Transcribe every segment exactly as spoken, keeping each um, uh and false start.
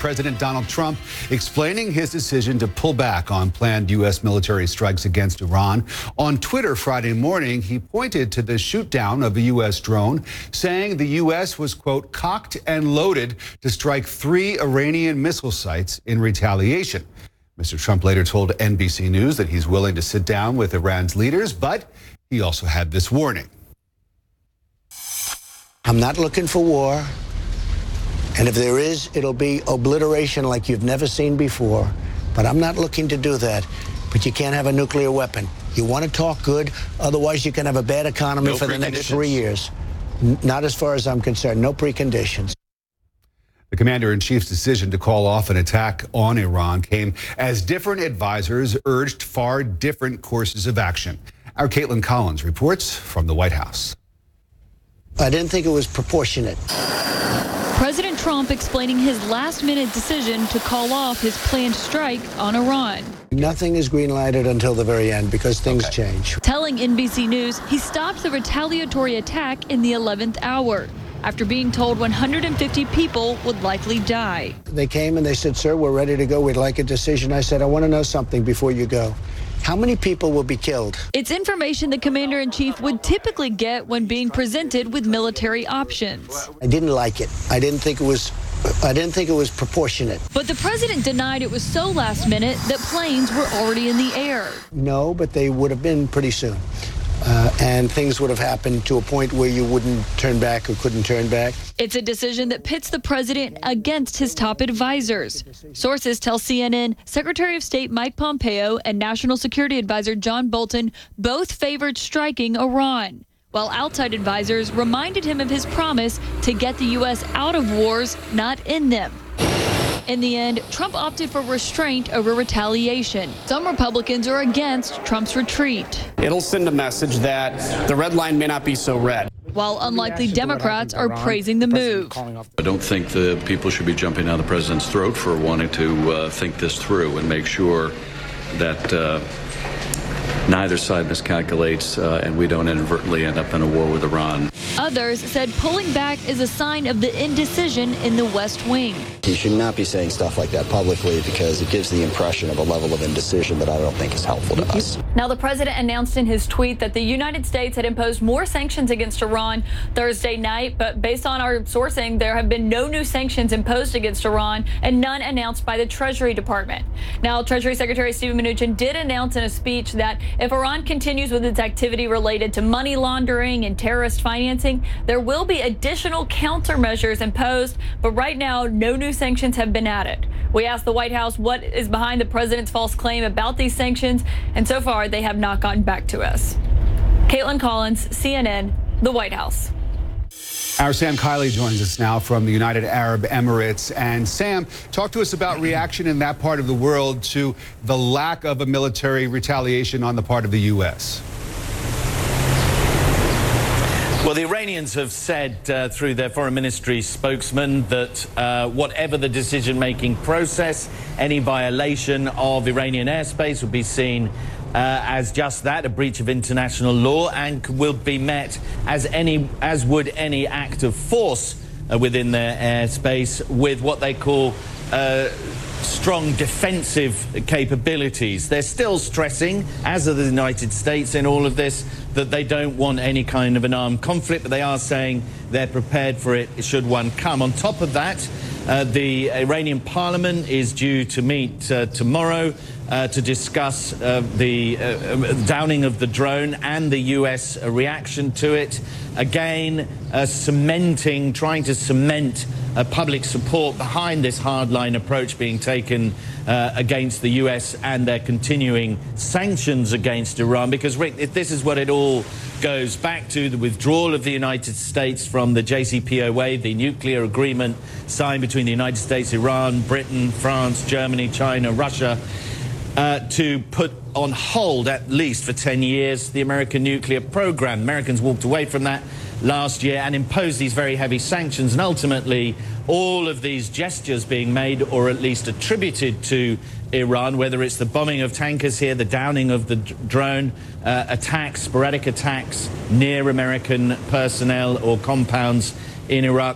President Donald Trump explaining his decision to pull back on planned U S military strikes against Iran. On Twitter Friday morning, he pointed to the shoot down of a U S drone, saying the U S was, quote, cocked and loaded to strike three Iranian missile sites in retaliation. Mister Trump later told N B C News that he's willing to sit down with Iran's leaders, but he also had this warning. I'm not looking for war. And if there is, it'll be obliteration like you've never seen before. But I'm not looking to do that. But you can't have a nuclear weapon. You want to talk good, otherwise you can have a bad economy no for the next three years. N- not as far as I'm concerned. No preconditions. The commander-in-chief's decision to call off an attack on Iran came as different advisors urged far different courses of action. Our Caitlin Collins reports from the White House. I didn't think it was proportionate. President Trump explaining his last-minute decision to call off his planned strike on Iran. Nothing is green-lighted until the very end because things okay. change. Telling N B C News he stopped the retaliatory attack in the eleventh hour after being told one hundred fifty people would likely die. They came and they said, sir, we're ready to go. We'd like a decision. I said, I want to know something before you go. How many people will be killed? It's information the commander-in-chief would typically get when being presented with military options. I didn't like it. I didn't think it was I didn't think it was proportionate. But the president denied it was so last minute that planes were already in the air. No, but they would have been pretty soon. Uh, and things would have happened to a point where you wouldn't turn back or couldn't turn back. It's a decision that pits the president against his top advisors. Sources tell C N N Secretary of State Mike Pompeo and National Security Advisor John Bolton both favored striking Iran, while outside advisors reminded him of his promise to get the U S out of wars, not in them. In the end, Trump opted for restraint over retaliation. Some Republicans are against Trump's retreat. It'll send a message that the red line may not be so red. While unlikely Democrats are praising the move. I don't think the people should be jumping down the president's throat for wanting to uh, think this through and make sure that uh, neither side miscalculates uh, and we don't inadvertently end up in a war with Iran. Others said pulling back is a sign of the indecision in the West Wing. He should not be saying stuff like that publicly because it gives the impression of a level of indecision that I don't think is helpful to us. Now, the president announced in his tweet that the United States had imposed more sanctions against Iran Thursday night, but based on our sourcing, there have been no new sanctions imposed against Iran and none announced by the Treasury Department. Now, Treasury Secretary Steven Mnuchin did announce in a speech that if Iran continues with its activity related to money laundering and terrorist financing, there will be additional countermeasures imposed, but right now, no new sanctions have been added. We asked the White House what is behind the president's false claim about these sanctions, and so far, they have not gotten back to us. Caitlin Collins, C N N, the White House. Our Sam Kiley joins us now from the United Arab Emirates. And Sam, talk to us about reaction in that part of the world to the lack of a military retaliation on the part of the U S. Well, the Iranians have said uh, through their foreign ministry spokesman that uh, whatever the decision-making process, any violation of Iranian airspace will be seen uh, as just that, a breach of international law, and will be met as any, as would any act of force uh, within their airspace with what they call uh, strong defensive capabilities. They're still stressing, as are the United States in all of this, that they don't want any kind of an armed conflict, but they are saying they're prepared for it should one come. On top of that, uh, the Iranian parliament is due to meet uh, tomorrow uh, to discuss uh, the uh, downing of the drone and the U S reaction to it. Again, uh, cementing, trying to cement uh, public support behind this hardline approach being taken uh, against the U S and their continuing sanctions against Iran. Because, Rick, this is what it all goes back to, the withdrawal of the United States from the J C P O A, the nuclear agreement signed between the United States, Iran, Britain, France, Germany, China, Russia, uh, to put on hold, at least for ten years, the American nuclear program. Americans walked away from that last year and imposed these very heavy sanctions, and ultimately all of these gestures being made or at least attributed to Iran, whether it's the bombing of tankers here, the downing of the drone, uh, attacks, sporadic attacks near American personnel or compounds in Iraq,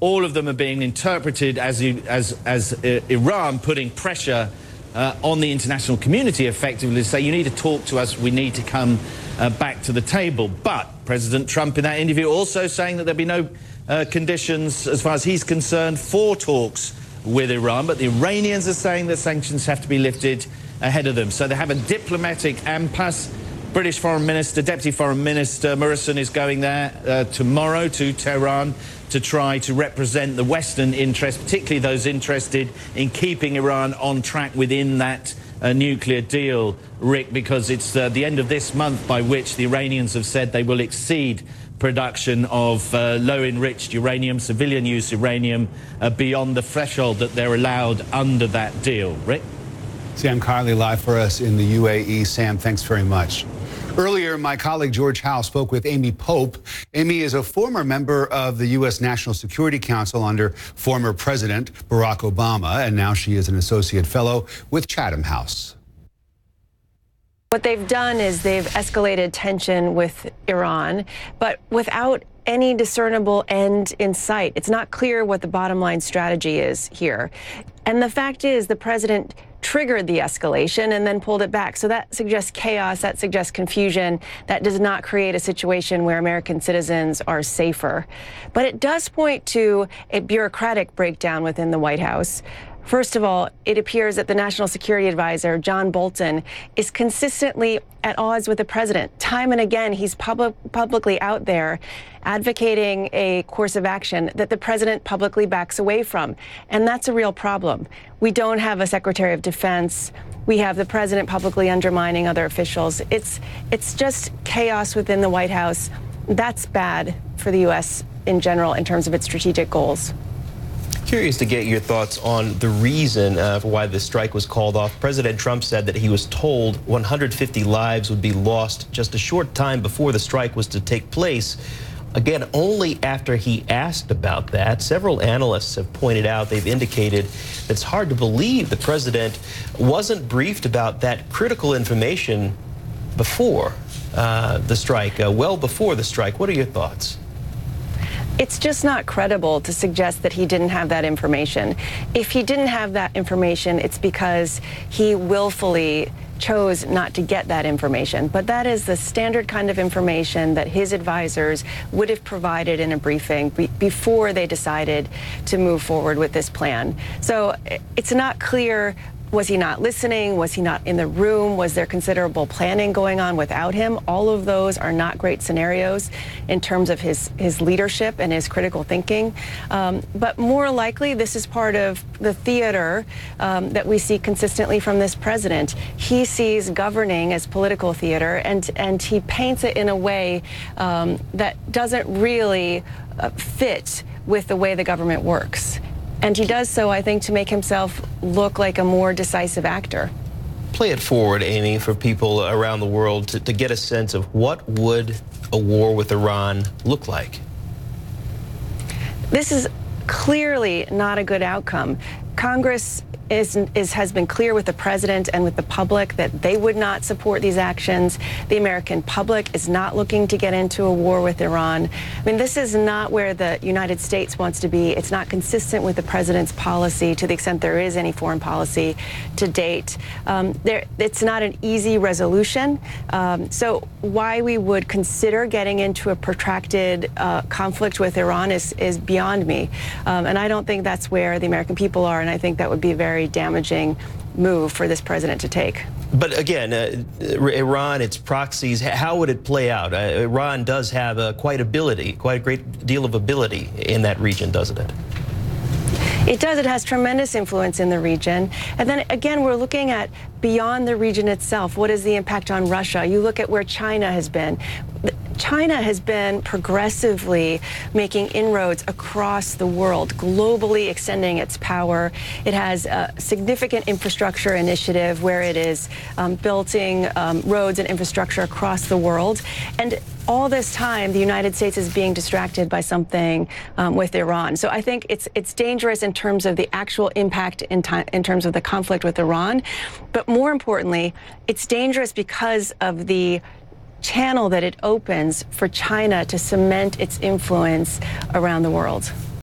all of them are being interpreted as, as, as uh, Iran putting pressure uh, on the international community effectively to say, you need to talk to us, we need to come uh, back to the table. But President Trump in that interview also saying that there'll be no uh, conditions, as far as he's concerned, for talks with Iran. But the Iranians are saying that sanctions have to be lifted ahead of them. So they have a diplomatic impasse. British Foreign Minister, Deputy Foreign Minister Morrison is going there uh, tomorrow to Tehran to try to represent the Western interests, particularly those interested in keeping Iran on track within that uh, nuclear deal, Rick, because it's uh, the end of this month by which the Iranians have said they will exceed production of uh, low-enriched uranium, civilian-use uranium, uh, beyond the threshold that they're allowed under that deal. Rick? Sam Carley live for us in the U A E. Sam, thanks very much. Earlier, my colleague George Howe spoke with Amy Pope. Amy is a former member of the U S National Security Council under former President Barack Obama, and now she is an associate fellow with Chatham House. What they've done is they've escalated tension with Iran, but without any discernible end in sight. It's not clear what the bottom line strategy is here. And the fact is the president triggered the escalation and then pulled it back. So that suggests chaos, that suggests confusion, that does not create a situation where American citizens are safer. But it does point to a bureaucratic breakdown within the White House. First of all, it appears that the National Security Advisor, John Bolton, is consistently at odds with the president. Time and again, he's pub- publicly out there advocating a course of action that the president publicly backs away from. And that's a real problem. We don't have a Secretary of Defense. We have the president publicly undermining other officials. It's, it's just chaos within the White House. That's bad for the U S in general in terms of its strategic goals. Curious to get your thoughts on the reason uh, for why the strike was called off. President Trump said that he was told one hundred fifty lives would be lost just a short time before the strike was to take place. Again, only after he asked about that. Several analysts have pointed out, they've indicated that it's hard to believe the president wasn't briefed about that critical information before uh, the strike, uh, well before the strike. What are your thoughts? It's just not credible to suggest that he didn't have that information. If he didn't have that information, it's because he willfully chose not to get that information. But that is the standard kind of information that his advisors would have provided in a briefing be before they decided to move forward with this plan. So it's not clear. Was he not listening? Was he not in the room? Was there considerable planning going on without him? All of those are not great scenarios in terms of his, his leadership and his critical thinking. Um, but more likely, this is part of the theater um, that we see consistently from this president. He sees governing as political theater, and, and he paints it in a way um, that doesn't really uh, fit with the way the government works. And he does so, I think, to make himself look like a more decisive actor. Play it forward, Amy, for people around the world to, to get a sense of what would a war with Iran look like. This is clearly not a good outcome. Congress is, is, has been clear with the president and with the public that they would not support these actions. The American public is not looking to get into a war with Iran. I mean, this is not where the United States wants to be. It's not consistent with the president's policy to the extent there is any foreign policy to date. Um, there, it's not an easy resolution. Um, so why we would consider getting into a protracted uh, conflict with Iran is, is beyond me. Um, and I don't think that's where the American people are, and I think that would be a very damaging move for this president to take. But again, uh, Iran, its proxies, how would it play out? Uh, Iran does have uh, quite ability, quite a great deal of ability in that region, doesn't it? It does. It has tremendous influence in the region. And then again, we're looking at beyond the region itself. What is the impact on Russia? You look at where China has been. China has been progressively making inroads across the world, globally extending its power. It has a significant infrastructure initiative where it is um, building um, roads and infrastructure across the world. And all this time, the United States is being distracted by something um, with Iran. So I think it's it's dangerous in terms of the actual impact in, in terms of the conflict with Iran. But more importantly, it's dangerous because of the channel that it opens for China to cement its influence around the world.